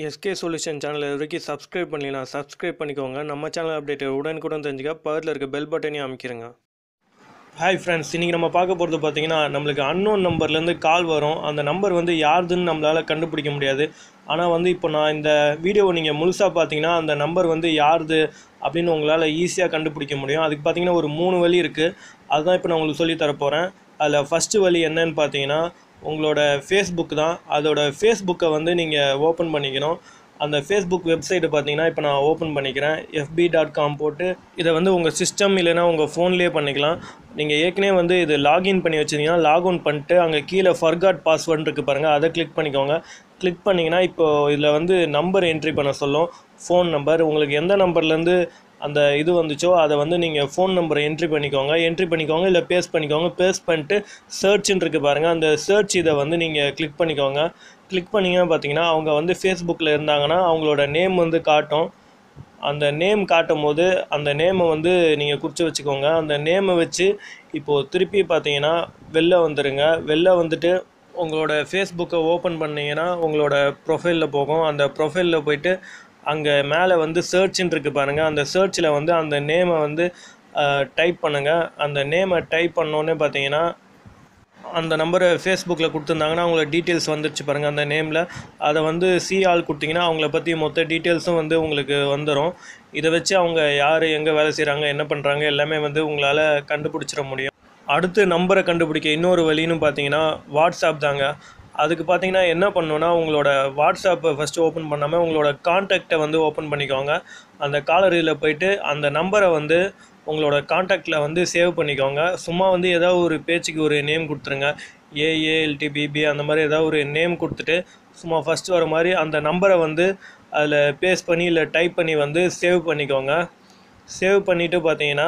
SK solution channel இது வரைக்கும் subscribe பண்ணலாம், சப்ஸ்கிரைப் பண்ணிக்கோங்க. நம்ம சேனல் அப்டேட் உடனுக்குடன் தெரிஞ்சுக்க பக்கத்தில் இருக்க பெல் பட்டனையும் அமைக்கிறேங்க. ஹாய் ஃப்ரெண்ட்ஸ், இன்றைக்கி நம்ம பார்க்க போகிறது பார்த்தீங்கன்னா, நம்மளுக்கு அன்னோன் நம்பர்லேருந்து கால் வரும். அந்த நம்பர் வந்து யாருதுன்னு நம்மளால் கண்டுபிடிக்க முடியாது. ஆனால் வந்து இப்போ நான் இந்த வீடியோவை நீங்கள் முழுசாக பார்த்தீங்கன்னா அந்த நம்பர் வந்து யாருது அப்படின்னு உங்களால் ஈஸியாக கண்டுபிடிக்க முடியும். அதுக்கு பார்த்தீங்கன்னா ஒரு 3 வழி இருக்குது. அதுதான் இப்போ நான் உங்களுக்கு சொல்லி தரப்போகிறேன். அதில் ஃபஸ்ட்டு வழி என்னன்னு பார்த்தீங்கன்னா, உங்களோட ஃபேஸ்புக் தான். அதோட ஃபேஸ்புக்கை வந்து நீங்கள் ஓப்பன் பண்ணிக்கணும். அந்த ஃபேஸ்புக் வெப்சைட்டை பார்த்தீங்கன்னா இப்போ நான் ஓப்பன் பண்ணிக்கிறேன். fb.com போட்டு இதை வந்து உங்கள் சிஸ்டம் இல்லைனா உங்கள் ஃபோன்லேயே பண்ணிக்கலாம். நீங்கள் ஏற்கனவே வந்து இது லாகின் பண்ணி வச்சுருந்தீங்கன்னா லாக்அவுன் பண்ணிட்டு அங்கே கீழே ஃபர்காட் பாஸ்வேர்டு இருக்குது பாருங்கள், அதை கிளிக் பண்ணிக்கோங்க. கிளிக் பண்ணிங்கன்னா இப்போது இதில் வந்து நம்பர் என்ட்ரி பண்ண சொல்லும். ஃபோன் நம்பர் உங்களுக்கு எந்த நம்பர்லேருந்து அந்த இது வந்துச்சோ அதை வந்து நீங்கள் ஃபோன் நம்பரை என்ட்ரி பண்ணிக்கோங்க இல்லை பேஸ்ட் பண்ணிக்கோங்க. பேஸ்ட் பண்ணிட்டு சர்ச்ன்னு இருக்குது பாருங்கள், அந்த சர்ச் இதை வந்து நீங்கள் கிளிக் பண்ணிக்கோங்க. கிளிக் பண்ணிங்கன்னா பார்த்தீங்கன்னா அவங்க வந்து ஃபேஸ்புக்கில் இருந்தாங்கன்னா அவங்களோட நேம் வந்து காட்டும். அந்த நேம் காட்டும் போது அந்த நேமை வந்து நீங்கள் குறித்து வச்சுக்கோங்க. அந்த நேமை வச்சு இப்போது திருப்பி பார்த்தீங்கன்னா வெளில வந்துடுங்க. வெளில வந்துட்டு உங்களோட ஃபேஸ்புக்கை ஓப்பன் பண்ணிங்கன்னா உங்களோட ப்ரொஃபைலில் போகும். அந்த ப்ரொஃபைலில் போய்ட்டு அங்கே மேலே வந்து சர்ச்ன்னு இருக்குது பாருங்கள், அந்த சர்ச்சில் வந்து அந்த நேமை வந்து டைப் பண்ணுங்கள். அந்த நேமை டைப் பண்ணோன்னே பார்த்தீங்கன்னா அந்த நம்பரை ஃபேஸ்புக்கில் கொடுத்துருந்தாங்கன்னா அவங்களோட டீட்டெயில்ஸ் வந்துடுச்சு பாருங்கள் அந்த நேமில். அதை வந்து ஆல் கொடுத்தீங்கன்னா அவங்கள பற்றி மொத்த டீட்டெயில்ஸும் வந்து உங்களுக்கு வந்துடும். இதை வச்சு அவங்க யார், எங்கே வேலை செய்கிறாங்க, என்ன பண்ணுறாங்க எல்லாமே வந்து உங்களால் கண்டுபிடிச்சிட முடியும். அடுத்து நம்பரை கண்டுபிடிக்க இன்னொரு வழின்னு பார்த்தீங்கன்னா வாட்ஸ்அப் தாங்க. அதுக்கு பார்த்தீங்கன்னா என்ன பண்ணணுன்னா, உங்களோட வாட்ஸ்அப்பை ஃபஸ்ட்டு ஓப்பன் பண்ணாமல் உங்களோட கான்டாக்டை வந்து ஓப்பன் பண்ணிக்கோங்க. அந்த காலரியில் போய்ட்டு அந்த நம்பரை வந்து உங்களோட கான்டாக்டில் வந்து சேவ் பண்ணிக்கோங்க. சும்மா வந்து ஏதாவது ஒரு பேச்சுக்கு ஒரு நேம் கொடுத்துருங்க. ஏஏஎல்டிபிபி அந்த மாதிரி ஏதாவது ஒரு நேம் கொடுத்துட்டு சும்மா ஃபஸ்ட்டு வர மாதிரி அந்த நம்பரை வந்து அதில் பேஸ்ட் பண்ணி இல்லை டைப் பண்ணி வந்து சேவ் பண்ணிக்கோங்க. சேவ் பண்ணிவிட்டு பார்த்தீங்கன்னா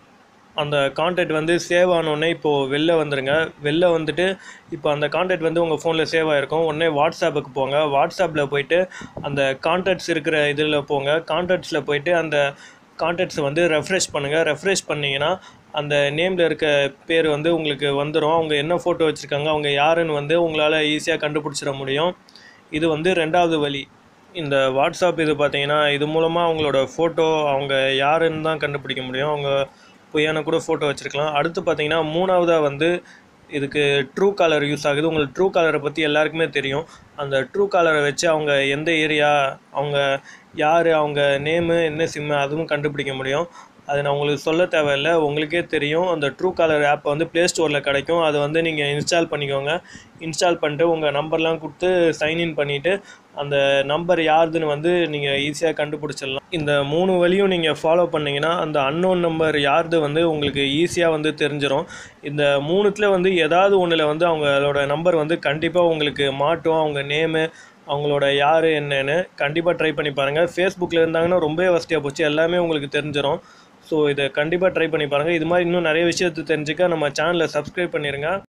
அந்த கான்டாக்ட் வந்து சேவ் ஆனோடனே இப்போது வெளில வந்துடுங்க. வெளில வந்துட்டு இப்போ அந்த கான்டாக்ட் வந்து உங்கள் ஃபோனில் சேவ் ஆகிருக்கும். உடனே வாட்ஸ்அப்புக்கு போங்க. வாட்ஸ்அப்பில் போய்ட்டு அந்த கான்டாக்ட்ஸ் இருக்கிற இதில் போங்க. கான்டாக்ட்ஸில் போய்ட்டு அந்த கான்டாக்ட்ஸை வந்து ரெஃப்ரெஷ் பண்ணுங்கள். ரெஃப்ரெஷ் பண்ணிங்கன்னா அந்த நேமில் இருக்க பேர் வந்து உங்களுக்கு வந்துடும். அவங்க என்ன ஃபோட்டோ வச்சுருக்காங்க, அவங்க யாருன்னு வந்து உங்களால் ஈஸியாக கண்டுபிடிச்சிட முடியும். இது வந்து 2வது வழி. இந்த வாட்ஸ்அப் இது பார்த்தீங்கன்னா இது மூலமாக அவங்களோட ஃபோட்டோ அவங்க யாருன்னு தான் கண்டுபிடிக்க முடியும். அவங்க பொய்யான கூட ஃபோட்டோ வச்சுருக்கலாம். அடுத்து பார்த்தீங்கன்னா 3வதாக வந்து இதுக்கு ட்ரூ காலர் யூஸ் ஆகுது. உங்களுக்கு ட்ரூ காலரை பற்றி எல்லாருக்குமே தெரியும். அந்த ட்ரூ காலரை வச்சு அவங்க எந்த ஏரியா, அவங்க யார், அவங்க நேமு, என்ன சிம்மு அதுவும் கண்டுபிடிக்க முடியும். அது நான் உங்களுக்கு சொல்ல தேவையில்லை, உங்களுக்கே தெரியும். அந்த ட்ரூ காலர் ஆப்பை வந்து ப்ளே ஸ்டோரில் கிடைக்கும். அதை வந்து நீங்கள் இன்ஸ்டால் பண்ணிக்கோங்க. இன்ஸ்டால் பண்ணிட்டு உங்கள் நம்பர்லாம் கொடுத்து சைன்இன் பண்ணிவிட்டு அந்த நம்பர் யாருதுன்னு வந்து நீங்கள் ஈஸியாக கண்டுபிடிச்சிடலாம். இந்த 3 வழியும் நீங்கள் ஃபாலோ பண்ணிங்கன்னா அந்த அன்னோன் நம்பர் யாருது வந்து உங்களுக்கு ஈஸியாக வந்து தெரிஞ்சிடும். இந்த 3த்தில் வந்து ஏதாவது ஒன்றில் வந்து அவங்களோட நம்பர் வந்து கண்டிப்பாக உங்களுக்கு மாட்டும். அவங்க நேமு, அவங்களோட யார் என்னன்னு கண்டிப்பாக ட்ரை பண்ணி பாருங்கள். ஃபேஸ்புக்கில் இருந்தாங்கன்னா ரொம்பவே வசதியாக போச்சு, எல்லாமே உங்களுக்கு தெரிஞ்சிடும். ஸோ இதை கண்டிப்பாக ட்ரை பண்ணி பாருங்கள். இது மாதிரி இன்னும் நிறைய விஷயத்தை தெரிஞ்சுக்க நம்ம சேனலை சப்ஸ்கிரைப் பண்ணிடுங்க.